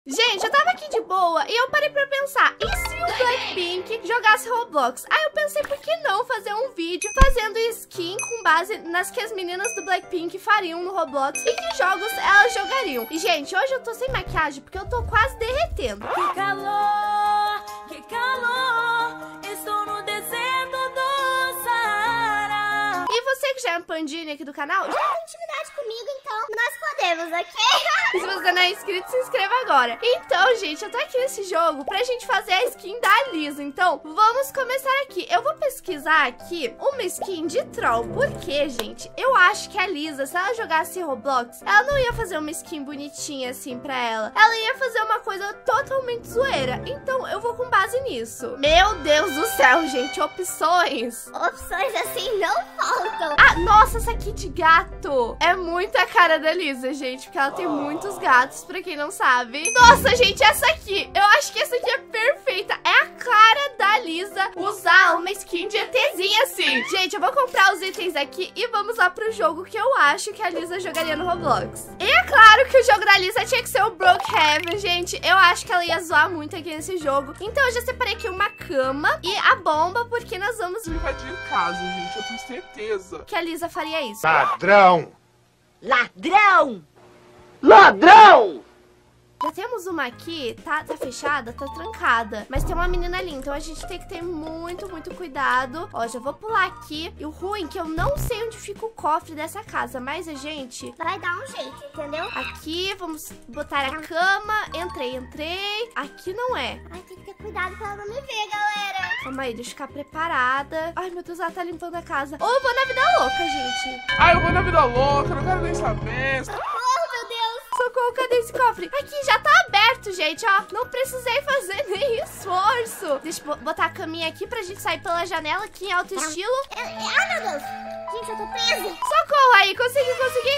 Gente, eu tava aqui de boa e eu parei pra pensar, e se o Blackpink jogasse Roblox? Aí eu pensei, por que não fazer um vídeo fazendo skin com base nas que as meninas do Blackpink fariam no Roblox e que jogos elas jogariam. E, gente, hoje eu tô sem maquiagem porque eu tô quase derretendo. Que calor, estou no deserto do Saara. E você que já é um pandinha aqui do canal, já tem intimidade comigo, então nós podemos, ok? E se você não é inscrito, se inscreva agora. Então, gente, eu tô aqui nesse jogo pra gente fazer a skin da Lisa. Então, vamos começar aqui. Eu vou pesquisar aqui uma skin de troll. Porque, gente, eu acho que a Lisa, se ela jogasse Roblox, ela não ia fazer uma skin bonitinha assim pra ela. Ela ia fazer uma coisa totalmente zoeira. Então, eu vou com base nisso. Meu Deus do céu, gente, opções. Opções assim não faltam. Ah, nossa, essa aqui de gato é muito a cara da Lisa, gente, porque ela tem muitos gatos, pra quem não sabe. Nossa, gente, essa aqui, eu acho que essa aqui é perfeita. É a cara da Lisa usar uma skin de ETzinha assim. Gente, eu vou comprar os itens aqui e vamos lá pro jogo que eu acho que a Lisa jogaria no Roblox. E é claro que o jogo da Lisa tinha que ser o Brookhaven, gente. Eu acho que ela ia zoar muito aqui nesse jogo. Então eu já separei aqui uma cama e a bomba, porque nós vamos invadir em casa, gente, eu tenho certeza que a Lisa faria isso. Ladrão! Ladrão! Ladrão! Já temos uma aqui, tá fechada, tá trancada. Mas tem uma menina ali, então a gente tem que ter muito cuidado. Ó, já vou pular aqui. E o ruim é que eu não sei onde fica o cofre dessa casa. Mas a gente vai dar um jeito, entendeu? Aqui, vamos botar a cama. Entrei. Aqui não é. Ai, tem que ter cuidado pra ela não me ver, galera. Calma aí, deixa eu ficar preparada. Ai, meu Deus, ela tá limpando a casa. Ou eu vou na vida louca, gente. Ai, eu vou na vida louca, não quero nem saber. Socorro, cadê esse cofre? Aqui, já tá aberto, gente, ó. Não precisei fazer nem esforço. Deixa eu botar a caminha aqui pra gente sair pela janela aqui em alto estilo. Ai, meu Deus. Gente, eu tô presa. Socorro aí, consegui.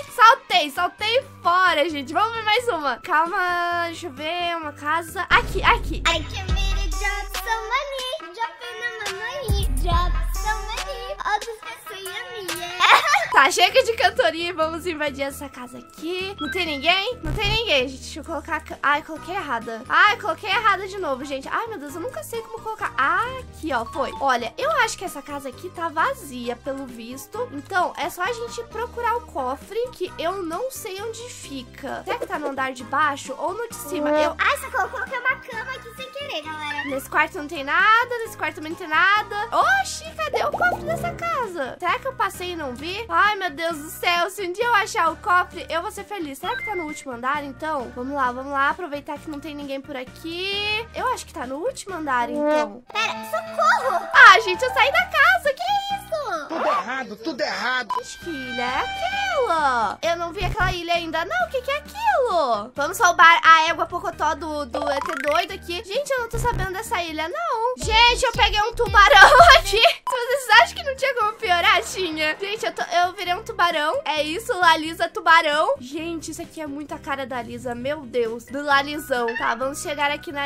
Saltei fora, gente. Vamos ver mais uma. Calma, deixa eu ver, uma casa. Aqui. I can really drop some money. Drop in my money. Drop some money. All this pessoas minha. Tá, chega de cantoria e vamos invadir essa casa aqui. Não tem ninguém? Não tem ninguém, gente. Deixa eu colocar... Ai, coloquei errada. Ai, coloquei errada de novo, gente. Ai, meu Deus, eu nunca sei como colocar. Aqui, ó, foi. Olha, eu acho que essa casa aqui tá vazia, pelo visto. Então, é só a gente procurar o cofre, que eu não sei onde fica. Será que tá no andar de baixo ou no de cima? Ai, socorro, coloquei uma cama aqui sem querer, galera. Nesse quarto não tem nada, nesse quarto também não tem nada. Oxi, cadê o cofre dessa casa? Será que eu passei e não vi? Ai, meu Deus do céu, se um dia eu achar o cofre, eu vou ser feliz. Será que tá no último andar, então? Vamos lá, aproveitar que não tem ninguém por aqui. Eu acho que tá no último andar, então. Pera, socorro! Ah, gente, eu saí da casa, que isso? Tudo errado. Que ilha é aquela? Eu não vi aquela ilha ainda, não. O que é aquilo? Vamos roubar a égua pocotó do ET doido aqui. Gente, eu não tô sabendo dessa ilha, não. Gente, eu peguei um tubarão aqui. Vocês acham que não tinha como piorar? Tinha. Gente, eu virei um tubarão. É isso, Lalisa tubarão. Gente, isso aqui é muito a cara da Lisa. Meu Deus, do Lalizão. Tá, vamos chegar aqui na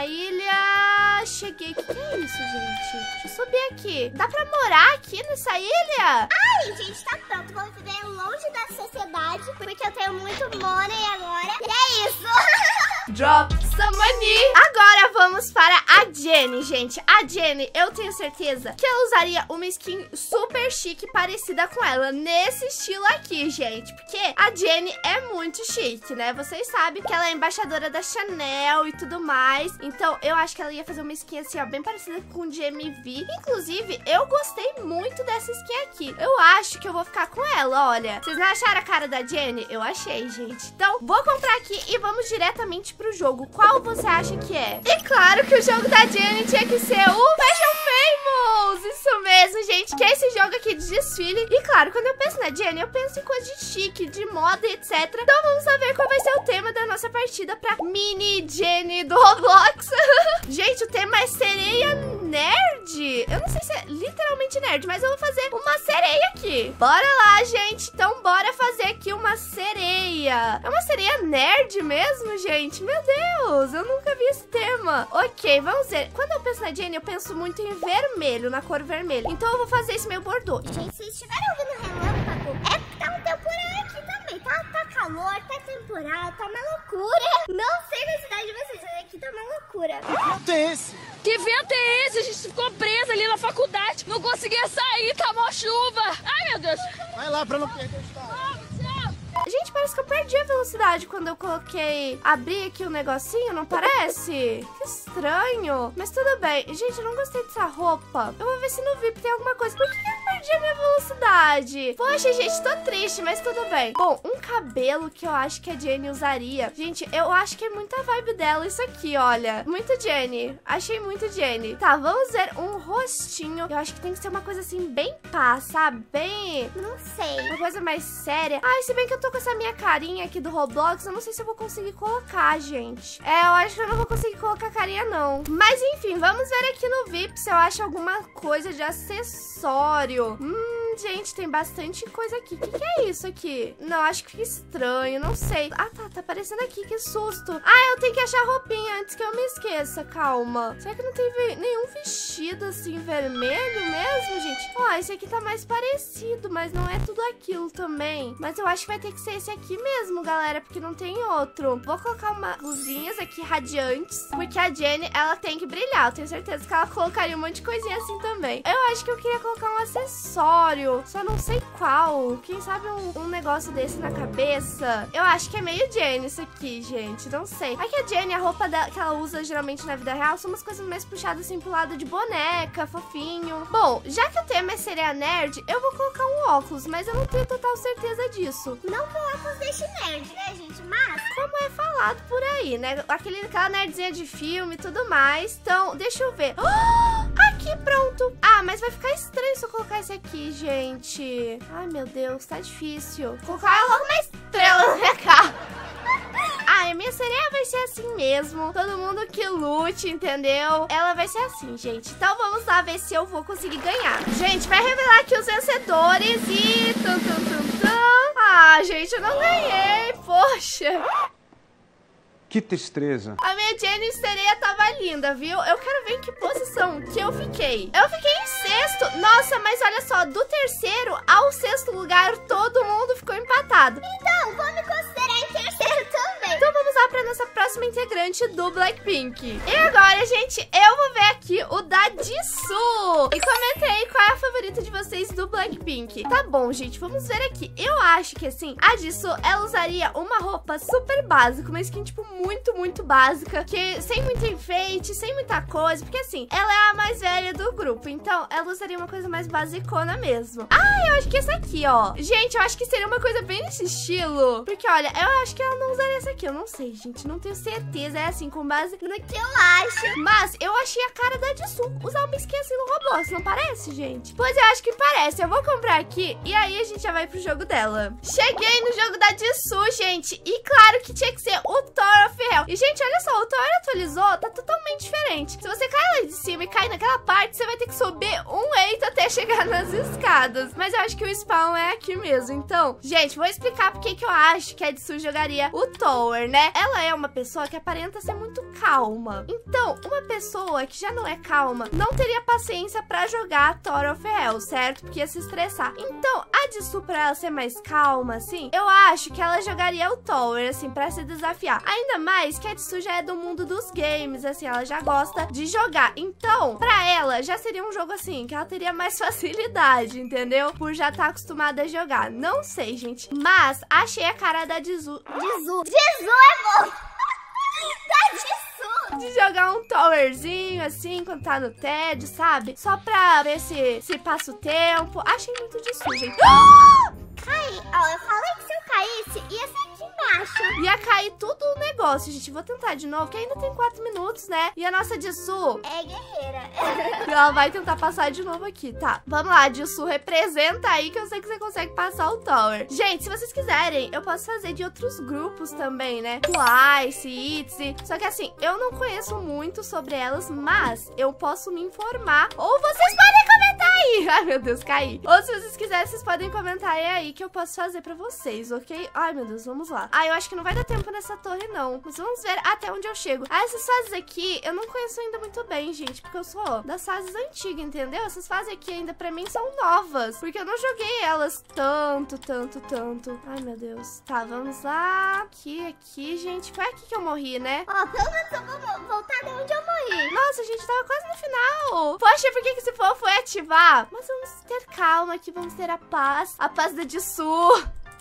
ilha. Cheguei. O que é isso, gente? Deixa eu subir aqui. Dá pra morar aqui nessa ilha? Ai, gente, tá pronto. Vou viver longe da sociedade, porque eu tenho muito money agora. E é isso. Drop some money. Agora vamos para a Jenny, gente. A Jenny, eu tenho certeza que ela usaria uma skin super chique parecida com ela, nesse estilo aqui, gente. Porque a Jenny é muito chique, né? Vocês sabem que ela é embaixadora da Chanel e tudo mais. Então, eu acho que ela ia fazer uma skin assim, ó, bem parecida com o GMV. Inclusive, eu gostei muito dessa skin aqui. Eu acho que eu vou ficar com ela, olha. Vocês não acharam a cara da Jenny? Eu achei, gente. Então, vou comprar aqui e vamos diretamente pro jogo. Qual você acha que é? E claro que o jogo da Jenny tinha que ser o Fashion Famous. Isso mesmo, gente, que é esse jogo aqui de desfile. E claro, quando eu penso na Jenny, eu penso em coisa de chique, de moda, etc. Então vamos saber qual vai ser o tema da nossa partida pra Mini Jenny do Roblox. Gente, o tema é sereia nerd. Eu não sei se é literalmente nerd, mas eu vou fazer uma sereia aqui. Bora lá, gente. Então bora fazer aqui uma sereia. É uma sereia nerd mesmo, gente? Meu Deus, eu nunca vi esse tema. Ok, vamos ver. Quando eu penso na Jenny, eu penso muito em vermelho, na cor vermelha. Então eu vou fazer esse meu bordô. Gente, se estiverem ouvindo relâmpago, é que tá um temporário aqui também, tá calor. calor, tá temporal, tá uma loucura. Não sei na cidade de vocês, mas aqui tá uma loucura. Que vento é esse? A gente ficou presa ali na faculdade. Não conseguia sair, tá mó chuva. Ai, meu Deus. Vai lá pra não perder o estado. Gente, parece que eu perdi a velocidade quando eu coloquei... Abri aqui o negocinho, não parece? Que estranho. Mas tudo bem. Gente, eu não gostei dessa roupa. Eu vou ver se no VIP tem alguma coisa. Por que eu perdi a minha velocidade? Poxa, gente, tô triste, mas tudo bem. Bom, um cabelo que eu acho que a Jenny usaria. Gente, eu acho que é muita vibe dela isso aqui, olha. Muito Jenny. Achei muito Jenny. Tá, vamos ver um rostinho. Eu acho que tem que ser uma coisa assim, bem pá, sabe? Bem... Não sei. Uma coisa mais séria. Ai, se bem que eu tô com essa minha carinha aqui do Roblox, eu não sei se eu vou conseguir colocar, gente. Eu acho que eu não vou conseguir colocar carinha, não. Mas, enfim, vamos ver aqui no VIP se eu acho alguma coisa de acessório. Gente, tem bastante coisa aqui. O que é isso aqui? Não, acho que fica estranho, não sei. Ah, tá aparecendo aqui, que susto. Ah, eu tenho que achar roupinha antes que eu me esqueça, calma. Será que não tem nenhum vestido, assim, vermelho mesmo, gente? Ó, esse aqui tá mais parecido, mas não é tudo aquilo também. Mas eu acho que vai ter que ser esse aqui mesmo, galera, porque não tem outro. Vou colocar umas luzinhas aqui radiantes, porque a Jenny, ela tem que brilhar. Eu tenho certeza que ela colocaria um monte de coisinha assim também. Eu acho que eu queria colocar um acessório, só não sei qual. Quem sabe um negócio desse na cabeça? Eu acho que é meio Jenny isso aqui, gente. Não sei. Aqui a Jenny, a roupa dela, que ela usa geralmente na vida real, são umas coisas mais puxadas assim pro lado de boneca, fofinho. Bom, já que o tema é sereia nerd, eu vou colocar um óculos, mas eu não tenho total certeza disso. Não que o óculos deixe nerd, né, gente? Mas... como é falado por aí, né? Aquela nerdzinha de filme e tudo mais. Então, deixa eu ver. Aqui, pronto. Ah, mas vai ficar estranho se eu colocar esse aqui, gente. Ai, meu Deus, tá difícil. Vou colocar logo uma estrela na minha cara. Ah, a minha sereia vai ser assim mesmo. Todo mundo que lute, entendeu? Ela vai ser assim, gente. Então vamos lá ver se eu vou conseguir ganhar. Gente, vai revelar aqui os vencedores e... Ah, gente, eu não ganhei. Poxa. Que tristeza. A minha Jenny sereia tava linda, viu? Eu quero ver em que posição que eu fiquei. Eu fiquei em sexto. Nossa, mas olha só, do terceiro ao sexto lugar, todo mundo ficou empatado. então, vou me considerar em terceiro também. Então vamos lá pra nossa próxima integrante do Blackpink. E agora, gente, eu vou ver aqui o da Jisoo. E comenta aí qual é a favorita de vocês do Blackpink. Tá bom, gente, vamos ver aqui. Eu acho que, assim, a Jisoo, ela usaria uma roupa super básica, uma skin, tipo, muito básica, que sem muito enfeite, sem muita coisa, porque, assim, ela é a mais velha do grupo, então ela usaria uma coisa mais basicona mesmo. Ah, eu acho que essa aqui, ó. Gente, eu acho que seria uma coisa bem nesse estilo, porque, olha, eu acho que ela não usaria essa aqui, eu não sei, gente, não tenho certeza, é assim, com base no que eu acho. Mas eu achei a cara da Jisoo usar uma skin assim no Roblox, não parece, gente? Pois eu acho que parece, eu vou comprar aqui e aí a gente já vai pro jogo dela. Cheguei no jogo da Jisoo, gente, e claro que tinha que ser o Tower of Hell. E, gente, olha só, o Tower atualizou, tá totalmente diferente. Se você cai lá de cima e cai naquela parte, você vai ter que subir um eito até chegar nas escadas. Mas eu acho que o spawn é aqui mesmo. Então, gente, vou explicar porque que eu acho que a Jisoo jogaria o Tower, né? Ela é uma pessoa que aparenta ser muito calma. Então, uma pessoa que já não é calma não teria paciência pra jogar Tower of Hell, certo? Porque ia se estressar. Então, a Jisoo, pra ela ser mais calma, assim, eu acho que ela jogaria o Tower, assim, pra se desafiar. Ainda mais que a Jisoo já é do mundo dos games, assim, ela já gosta de jogar. Então, pra ela, já seria um jogo, assim, que ela teria mais facilidade, entendeu? Por já estar acostumada a jogar. Não sei, gente. Mas, achei a cara da Jisoo. Jisoo é bom. Da Jisoo. De jogar um towerzinho, assim, quando tá no tédio, sabe? Só pra ver se passa o tempo. Achei muito Jisoo, gente. Cai, ó, eu falei que se eu caísse, ia ser aqui embaixo. Ia cair tudo o negócio, gente. Vou tentar de novo, que ainda tem 4 minutos, né? E a nossa Jisoo é guerreira. ela vai tentar passar de novo aqui, tá? Vamos lá, Jisoo, representa aí que eu sei que você consegue passar o Tower. Gente, se vocês quiserem, eu posso fazer de outros grupos também, né? Twice, ITZY. Só que assim, eu não conheço muito sobre elas, mas eu posso me informar. Ou vocês podem comentar aí. Ai, meu Deus, caí. Ou se vocês quiserem, vocês podem comentar aí que eu posso fazer pra vocês, ok? Ai, meu Deus, vamos lá. eu acho que não vai dar tempo nessa torre, não. Mas vamos ver até onde eu chego. Ah, essas fases aqui, eu não conheço ainda muito bem, gente. Porque eu sou das fases antigas, entendeu? Essas fases aqui ainda pra mim são novas. Porque eu não joguei elas tanto. Ai, meu Deus. Tá, vamos lá. Aqui, gente. Foi aqui que eu morri, né? Ó, pelo menos eu vou voltar de onde eu morri. Nossa, gente, tava quase no final. Poxa, por que esse povo foi ativar? Mas vamos ter calma aqui, vamos ter a paz. A paz da Jisoo.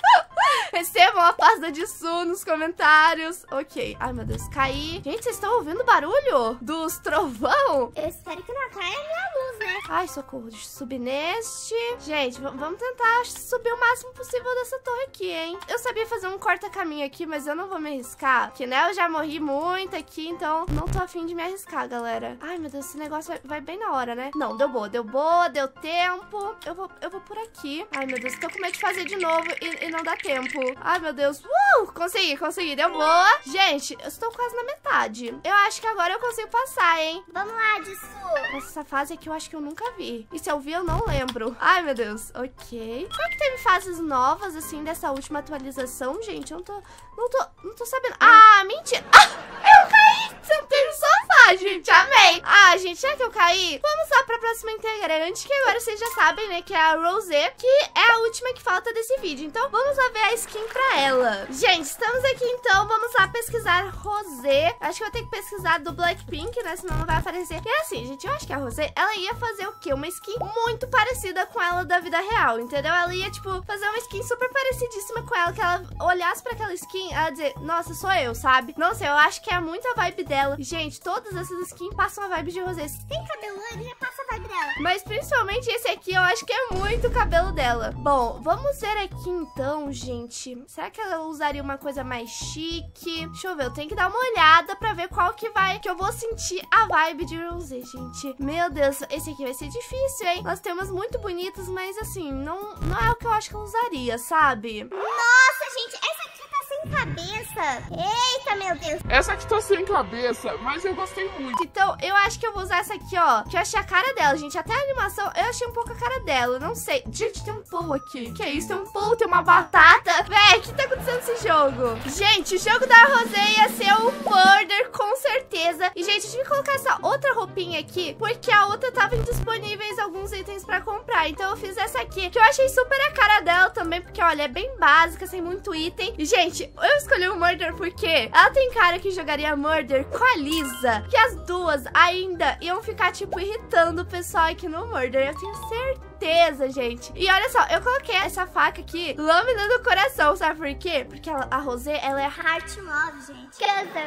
Recebam a paz da Jisoo nos comentários. Ok. Ai, meu Deus, caí. Gente, vocês estão ouvindo o barulho dos trovão? Eu espero que não caia a minha luz, né? Ai, socorro. Deixa eu subir neste. Gente, vamos tentar subir o máximo possível dessa torre aqui, hein? Eu sabia fazer um corta-caminho aqui, mas eu não vou me arriscar. Porque, né, eu já morri muito aqui, então não tô afim de me arriscar, galera. Ai, meu Deus, esse negócio vai bem na hora, né? Não, deu boa, deu tempo. Eu vou por aqui. Ai, meu Deus, tô com medo de fazer de novo e não dá tempo. Ai, meu Deus. Consegui, deu boa. Gente, eu estou quase na metade. Eu acho que agora eu consigo passar, hein? Vamos lá, Jisoo. Essa fase aqui eu acho que eu nunca vi. E se eu vi, eu não lembro. Ai, meu Deus. Ok. Será que teve fases novas, assim, dessa última atualização, gente? Eu não tô sabendo. Ah, mentira. Eu caí. Sentei no sofá, gente. Amei. Ah, gente, será que eu caí? Vamos lá pra próxima integrante, que agora vocês já sabem, né, que é a Rosé, que é a última que falta desse vídeo. Então, vamos lá ver a skin pra ela. Gente, estamos aqui, então. Vamos lá pesquisar Rosé. Acho que eu vou ter que pesquisar do Blackpink, né, senão não vai aparecer. E é assim, gente, eu acho que a Rosé, ela ia fazer o quê? Uma skin muito parecida com ela da vida real, entendeu? Ela ia, tipo, fazer uma skin super parecidíssima com ela, que ela olhasse pra aquela skin, ela dizer, nossa, sou eu, sabe? Não sei, eu acho que é muito a vibe dela. Gente, todas essas skins passam a vibe de Rosé. Tem cabelo loiro, já passa a vibe dela. Mas principalmente esse aqui, eu acho que é muito o cabelo dela. Bom, vamos ver aqui então, gente. Será que ela usaria uma coisa mais chique? Deixa eu ver, eu tenho que dar uma olhada pra ver qual que eu vou sentir a vibe de Rosé, gente. Meu Deus, esse aqui vai ser difícil, hein? Nós temos muito bonitos, mas assim, não é o que eu acho que eu usaria, sabe? Nossa, gente, essa aqui tá sem cabeça. Eita, meu Deus. Essa aqui tá sem cabeça, mas eu gostei muito. Então, eu acho que eu vou usar essa aqui, ó. Que eu achei a cara dela, gente. Até a animação, eu achei um pouco a cara dela. Não sei. Gente, tem um pão aqui. Que é isso? Tem um pão, tem uma batata. Véi, o que tá acontecendo nesse jogo? Gente, o jogo da Rosé ia ser o Murder, com certeza. E, gente, eu tive que colocar essa outra roupinha aqui, porque a outra tava indisponíveis alguns itens pra comprar. Então, eu fiz essa aqui, que eu achei super a cara dela também, porque, olha, é bem básica, sem muito item. E, gente, eu escolhi o Murder porque ela tem cara que jogaria Murder com a Lisa, que as duas ainda iam ficar, tipo, irritando o pessoal aqui no Murder. Eu tenho certeza, gente. E olha só, eu coloquei essa faca aqui, lâmina do coração, sabe por quê? Porque a Rosé, ela é Heart love, gente.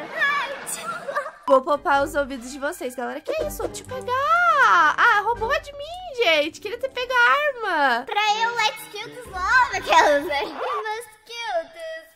Heart love. Vou poupar os ouvidos de vocês, galera. Que isso? Deixa eu pegar. Ah, roubou de mim, gente. Queria ter pego a arma. Pra eu, let's kill this love, aquelas, né? Let's kill this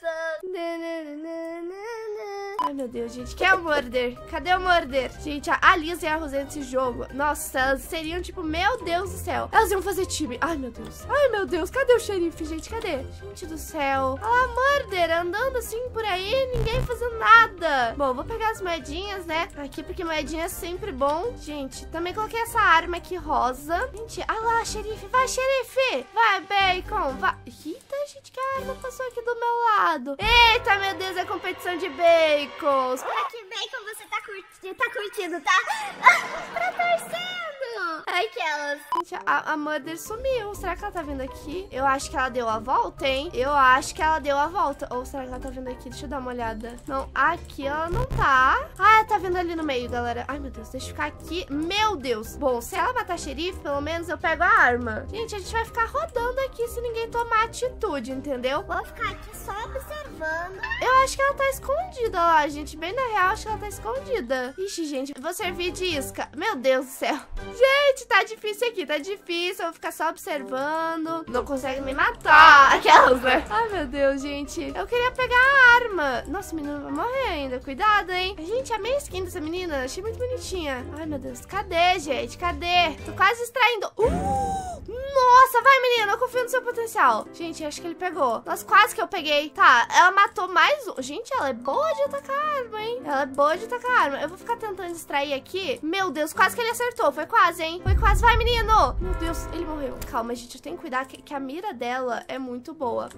love. Ai, meu Deus, gente. Quem é o Murder? Cadê o Murder? Gente, a Lisa e a Rosé nesse jogo, nossa, elas seriam, tipo, meu Deus do céu. Elas iam fazer time. Ai, meu Deus. Ai, meu Deus. Cadê o xerife, gente? Cadê? Gente do céu. Olha lá, Murder andando assim por aí, ninguém fazendo nada. Bom, vou pegar as moedinhas, né? Aqui, porque moedinha é sempre bom. Gente, também coloquei essa arma aqui rosa. Gente, olha lá, xerife. Vai, xerife. Vai, Bacon. Vai. Eita, gente, que a arma passou aqui do meu lado. Eita, meu Deus, é competição de bacon. Aqui, Bacon, você tá curtindo, tá? Tá torcendo. Aquelas. Gente, a Murder sumiu. Será que ela tá vindo aqui? Eu acho que ela deu a volta, hein? Eu acho que ela deu a volta. Ou será que ela tá vindo aqui? Deixa eu dar uma olhada. Não, aqui ela não tá. Ah, ela tá vindo ali no meio, galera. Ai, meu Deus, deixa eu ficar aqui. Meu Deus. Bom, se ela matar xerife, pelo menos eu pego a arma. Gente, a gente vai ficar rodando aqui se ninguém tomar atitude, entendeu? Vou ficar aqui só observando. Eu acho que ela tá escondida lá, gente. Bem na real, acho que ela tá escondida. Ixi, gente, vou servir de isca. Meu Deus do céu. Gente, tá difícil aqui, tá difícil. Eu vou ficar só observando. Não consegue me matar. Aquelas, né? Ai, meu Deus, gente. Eu queria pegar a arma. Nossa, o menino vai morrer ainda. Cuidado, hein? Gente, amei a skin dessa menina. Achei muito bonitinha. Ai, meu Deus. Cadê, gente? Cadê? Tô quase extraindo. Nossa, vai, menina. Eu confio no seu potencial. Gente, acho que ele pegou. Nossa, quase que eu peguei. Tá, ela matou mais um. Gente, ela é boa de atacar a arma, hein? Ela é boa de atacar a arma. Eu vou ficar tentando extrair aqui. Meu Deus, quase que ele acertou. Foi quase, hein? Foi quase. Vai, menino. Meu Deus, ele morreu. Calma, gente. Eu tenho que cuidar que a mira dela é muito boa.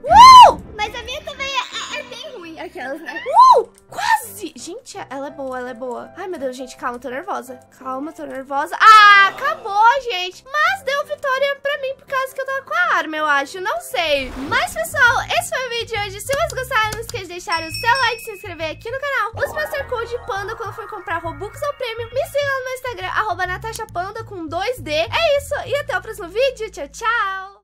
Mas a minha também é bem ruim, aquelas, né? Quase! Gente, ela é boa, ela é boa. Ai, meu Deus, gente, calma, tô nervosa. Calma, tô nervosa. Ah, acabou, gente. Mas deu vitória pra mim por causa que eu tava com a arma, eu acho. Não sei. Mas, pessoal, esse foi o vídeo de hoje. Se vocês gostaram, não esqueça de deixar o seu like, se inscrever aqui no canal. Use o Master Code PANDA quando for comprar Robux ou Premium. Me siga lá no Instagram, @NatashaPanda com 2D. É isso, e até o próximo vídeo. Tchau, tchau!